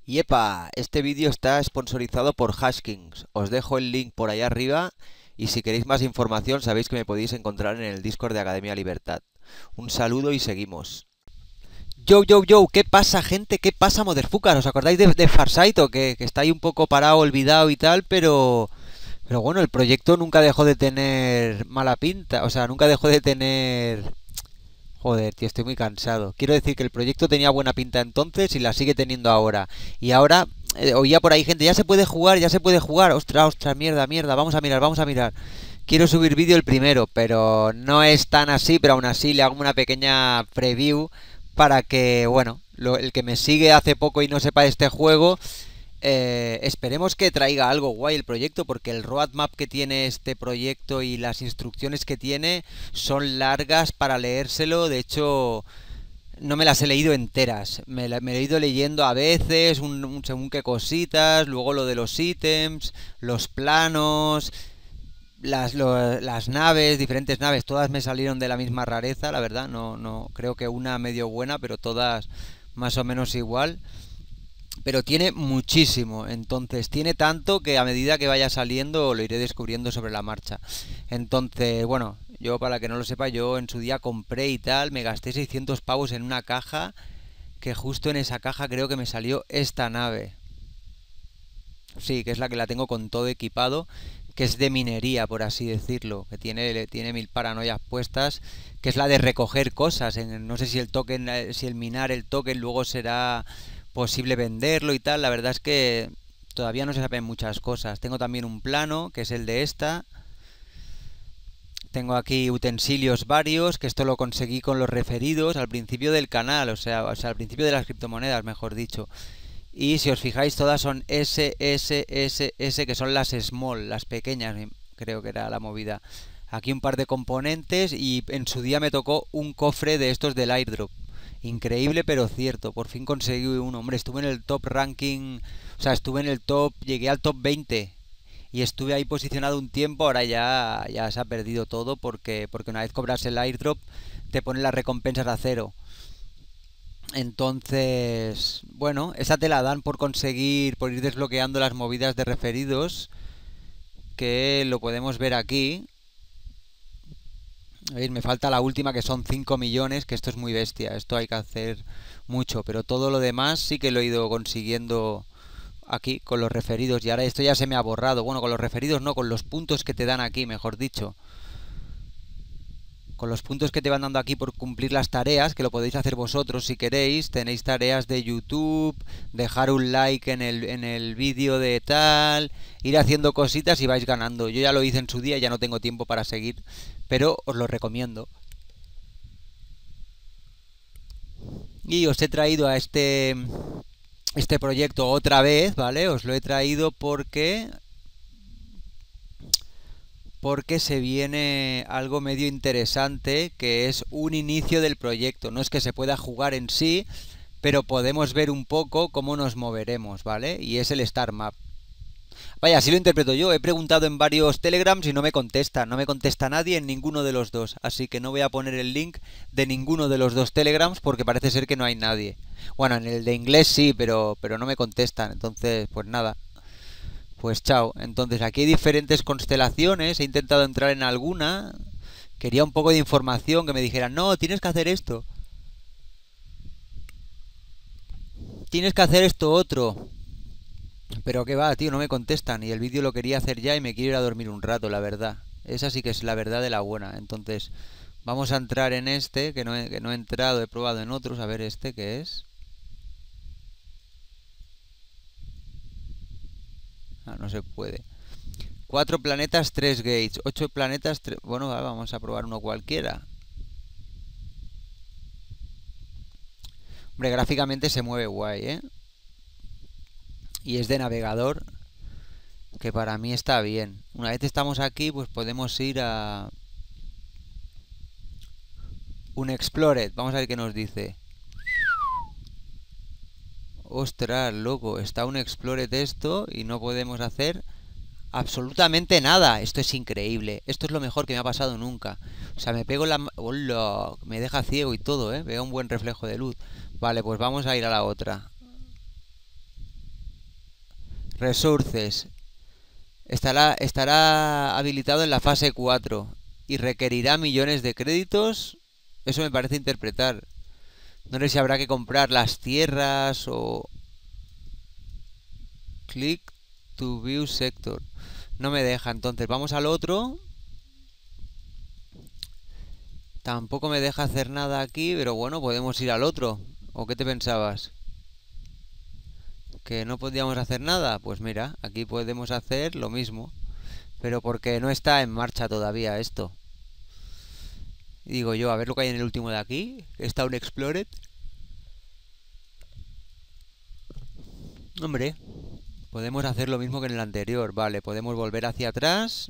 Y epa, este vídeo está sponsorizado por Hashkings. Os dejo el link por ahí arriba y si queréis más información sabéis que me podéis encontrar en el Discord de Academia Libertad. Un saludo y seguimos. Yo, yo, yo, ¿qué pasa, gente? ¿Qué pasa, Motherfuckers? ¿Os acordáis de Farsight o qué? Que está ahí un poco parado, olvidado y tal, pero bueno, el proyecto nunca dejó de tener mala pinta, o sea, nunca dejó de tener... Joder, tío, estoy muy cansado. Quiero decir que el proyecto tenía buena pinta entonces y la sigue teniendo ahora. Y ahora oía por ahí gente, ya se puede jugar, ya se puede jugar. Ostras, ostras, mierda, mierda, vamos a mirar, vamos a mirar. Quiero subir vídeo el primero, pero no es tan así, pero aún así le hago una pequeña preview para que, bueno, el que me sigue hace poco y no sepa de este juego, esperemos que traiga algo guay el proyecto, porque el roadmap que tiene este proyecto y las instrucciones que tiene son largas para leérselo. De hecho, no me las he leído enteras. Me he ido leyendo a veces, según qué cositas, luego lo de los ítems, los planos, las naves, diferentes naves, todas me salieron de la misma rareza, la verdad. No, creo que una medio buena, pero todas más o menos igual, pero tiene muchísimo, entonces tiene tanto que a medida que vaya saliendo lo iré descubriendo sobre la marcha. Entonces, bueno, yo para que no lo sepa, yo en su día compré y tal, me gasté 600 pavos en una caja, que justo en esa caja creo que me salió esta nave. Sí, que es la que la tengo con todo equipado, que es de minería, por así decirlo, que tiene mil paranoias puestas, que es la de recoger cosas. No sé si el token, si el minar el token luego será posible venderlo y tal. La verdad es que todavía no se saben muchas cosas. Tengo también un plano, que es el de esta. Tengo aquí utensilios varios, que esto lo conseguí con los referidos al principio del canal, o sea, al principio de las criptomonedas, mejor dicho. Y si os fijáis, todas son S, S, S, S, que son las small, las pequeñas, creo que era la movida. Aquí un par de componentes y en su día me tocó un cofre de estos del airdrop. Increíble pero cierto, por fin conseguí uno. Hombre, estuve en el top ranking, o sea, estuve en el top, llegué al top 20 y estuve ahí posicionado un tiempo. Ahora ya se ha perdido todo porque una vez cobras el airdrop te ponen las recompensas a cero. Entonces, bueno, esa te la dan por conseguir, por ir desbloqueando las movidas de referidos, que lo podemos ver aquí. ¿Veis? Me falta la última, que son 5 millones, que esto es muy bestia, esto hay que hacer mucho, pero todo lo demás sí que lo he ido consiguiendo aquí con los referidos, y ahora esto ya se me ha borrado. Bueno, con los referidos no, con los puntos que te dan aquí, mejor dicho. Con los puntos que te van dando aquí por cumplir las tareas, que lo podéis hacer vosotros si queréis. Tenéis tareas de YouTube, dejar un like en el vídeo de tal, ir haciendo cositas y vais ganando. Yo ya lo hice en su día, ya no tengo tiempo para seguir, pero os lo recomiendo. Y os he traído a este proyecto otra vez, ¿vale? Os lo he traído porque se viene algo medio interesante, que es un inicio del proyecto. No es que se pueda jugar en sí, pero podemos ver un poco cómo nos moveremos, ¿vale? Y es el Star Map. Vaya, así lo interpreto yo. He preguntado en varios Telegrams y no me contesta. No me contesta nadie en ninguno de los dos. Así que no voy a poner el link de ninguno de los dos Telegrams porque parece ser que no hay nadie. Bueno, en el de inglés sí, pero no me contestan. Entonces, pues nada. Pues chao. Entonces aquí hay diferentes constelaciones. He intentado entrar en alguna. Quería un poco de información, que me dijeran, no, tienes que hacer esto. Tienes que hacer esto otro. Pero qué va, tío, no me contestan. Y el vídeo lo quería hacer ya y me quiero ir a dormir un rato, la verdad. Esa sí que es la verdad de la buena. Entonces, vamos a entrar en este, que no he entrado, he probado en otros. A ver este qué es. Ah, no se puede. 4 planetas, 3 gates. 8 planetas, bueno, vamos a probar uno cualquiera. Hombre, gráficamente se mueve guay, ¿eh? Y es de navegador, que para mí está bien. Una vez estamos aquí, pues podemos ir a un Explored. Vamos a ver qué nos dice. Ostras, loco, está un Explored esto y no podemos hacer absolutamente nada. Esto es increíble. Esto es lo mejor que me ha pasado nunca. O sea, me pego la... ¡Hola! Me deja ciego y todo, ¿eh? Veo un buen reflejo de luz. Vale, pues vamos a ir a la otra. Resources. Estará habilitado en la fase 4 y requerirá millones de créditos. Eso me parece interpretar. No sé si habrá que comprar las tierras o... Click to view sector. No me deja, entonces vamos al otro. Tampoco me deja hacer nada aquí, pero bueno, podemos ir al otro. ¿O qué te pensabas? ¿Que no podíamos hacer nada? Pues mira, aquí podemos hacer lo mismo. Pero porque no está en marcha todavía esto. Digo yo, a ver lo que hay en el último de aquí. Está un Explored. Hombre, podemos hacer lo mismo que en el anterior. Vale, podemos volver hacia atrás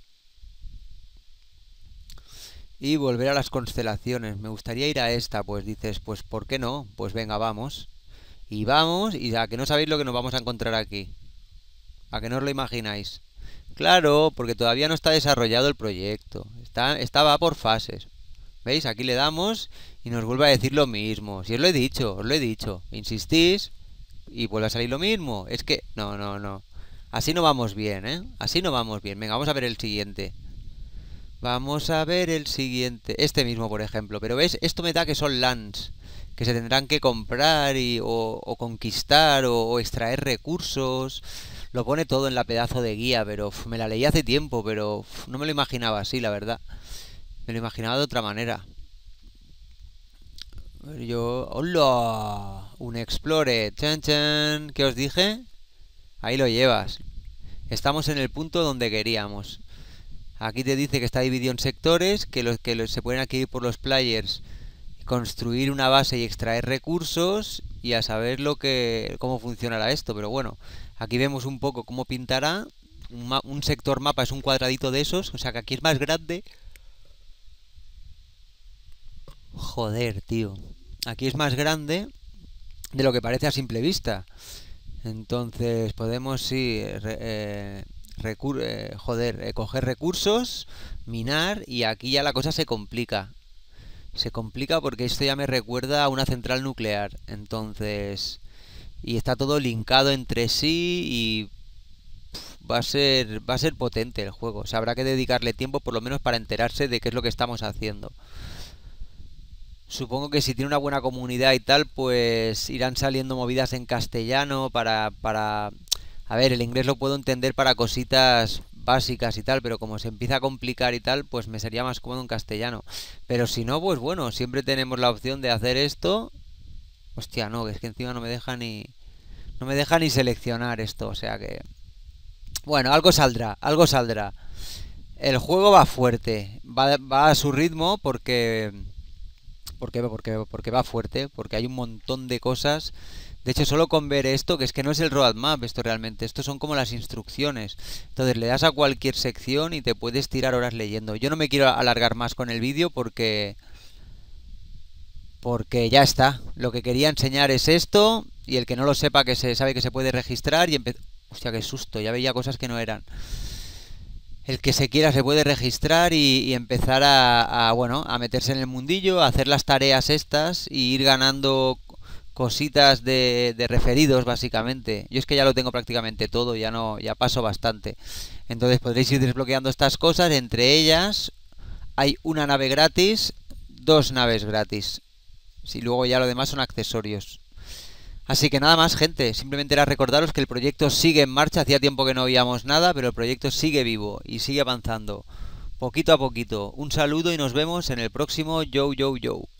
y volver a las constelaciones. Me gustaría ir a esta, pues dices, pues ¿por qué no? Pues venga, vamos. Y vamos, y a que no sabéis lo que nos vamos a encontrar aquí. A que no os lo imagináis. Claro, porque todavía no está desarrollado el proyecto. Va por fases. ¿Veis? Aquí le damos y nos vuelve a decir lo mismo. Si os lo he dicho, os lo he dicho. Insistís y vuelve a salir lo mismo. Es que... No, no, no. Así no vamos bien, ¿eh? Así no vamos bien. Venga, vamos a ver el siguiente. Vamos a ver el siguiente. Este mismo, por ejemplo. Pero ¿ves? Esto me da que son lands que se tendrán que comprar o conquistar o extraer recursos. Lo pone todo en la pedazo de guía, pero me la leí hace tiempo, pero no me lo imaginaba así, la verdad. Me lo imaginaba de otra manera. Yo... ¡Hola! Un Explore. ¡Chan, chan! ¿Qué os dije? Ahí lo llevas. Estamos en el punto donde queríamos. Aquí te dice que está dividido en sectores, que se pueden adquirir por los players, construir una base y extraer recursos y a saber cómo funcionará esto. Pero bueno, aquí vemos un poco cómo pintará. Un sector mapa es un cuadradito de esos, o sea que aquí es más grande. Joder, tío. Aquí es más grande de lo que parece a simple vista. Entonces podemos, sí, coger recursos, minar y aquí ya la cosa se complica. Se complica porque esto ya me recuerda a una central nuclear. Entonces... Y está todo linkado entre sí y... va a ser potente el juego. O sea, habrá que dedicarle tiempo por lo menos para enterarse de qué es lo que estamos haciendo. Supongo que si tiene una buena comunidad y tal, pues irán saliendo movidas en castellano para... A ver, el inglés lo puedo entender para cositas básicas y tal, pero como se empieza a complicar y tal, pues me sería más cómodo en castellano. Pero si no, pues bueno, siempre tenemos la opción de hacer esto. Hostia, no, es que encima no me deja ni... No me deja ni seleccionar esto, o sea que... Bueno, algo saldrá, algo saldrá. El juego va fuerte, va a su ritmo porque va fuerte, porque hay un montón de cosas. De hecho, solo con ver esto, que es que no es el roadmap esto realmente, esto son como las instrucciones. Entonces le das a cualquier sección y te puedes tirar horas leyendo. Yo no me quiero alargar más con el vídeo porque ya está. Lo que quería enseñar es esto y el que no lo sepa que se sabe que se puede registrar y hostia, qué susto, ya veía cosas que no eran. El que se quiera se puede registrar y empezar bueno, a meterse en el mundillo, a hacer las tareas estas y ir ganando cositas de referidos básicamente. Yo es que ya lo tengo prácticamente todo, ya paso bastante. Entonces podréis ir desbloqueando estas cosas, entre ellas hay una nave gratis, 2 naves gratis. Si luego ya lo demás son accesorios. Así que nada más, gente, simplemente era recordaros que el proyecto sigue en marcha, hacía tiempo que no veíamos nada, pero el proyecto sigue vivo y sigue avanzando, poquito a poquito. Un saludo y nos vemos en el próximo Yo.